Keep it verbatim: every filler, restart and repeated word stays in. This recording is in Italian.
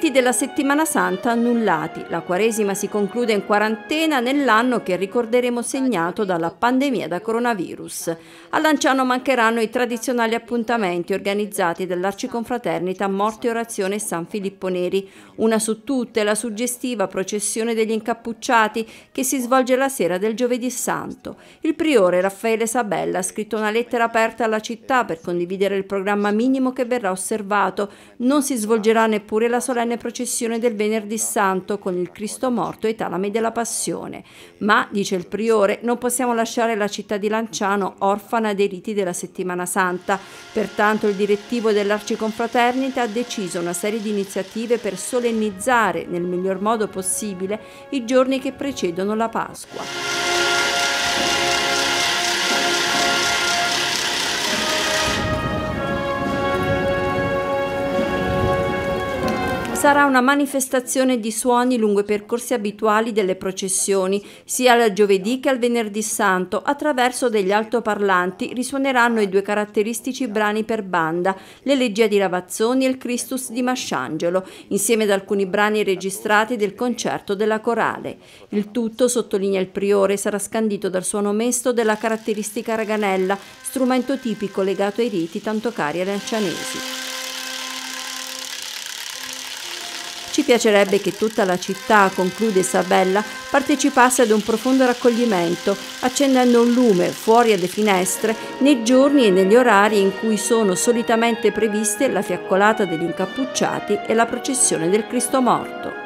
riti della Settimana Santa annullati. La Quaresima si conclude in quarantena nell'anno che ricorderemo segnato dalla pandemia da coronavirus. A Lanciano mancheranno i tradizionali appuntamenti organizzati dall'Arciconfraternita Morte e Orazione San Filippo Neri. Una su tutte la suggestiva processione degli Incappucciati che si svolge la sera del Giovedì Santo. Il priore Raffaele Sabella ha scritto una lettera aperta alla città per condividere il programma minimo che verrà osservato. Non si svolgerà neppure la solenne processione del Venerdì Santo con il Cristo morto ai talami della Passione. Ma, dice il priore, non possiamo lasciare la città di Lanciano orfana dei riti della Settimana Santa. Pertanto il direttivo dell'Arciconfraternita ha deciso una serie di iniziative per solennizzare nel miglior modo possibile i giorni che precedono la Pasqua. Sarà una manifestazione di suoni lungo i percorsi abituali delle processioni, sia al giovedì che al venerdì santo. Attraverso degli altoparlanti risuoneranno i due caratteristici brani per banda, l'Elegia di Ravazzoni e il Christus di Masciangelo, insieme ad alcuni brani registrati del concerto della corale. Il tutto, sottolinea il priore, sarà scandito dal suono mesto della caratteristica raganella, strumento tipico legato ai riti tanto cari ai lancianesi. Ci piacerebbe che tutta la città, conclude Sabella, partecipasse ad un profondo raccoglimento, accendendo un lume fuori alle finestre nei giorni e negli orari in cui sono solitamente previste la fiaccolata degli Incappucciati e la processione del Cristo morto.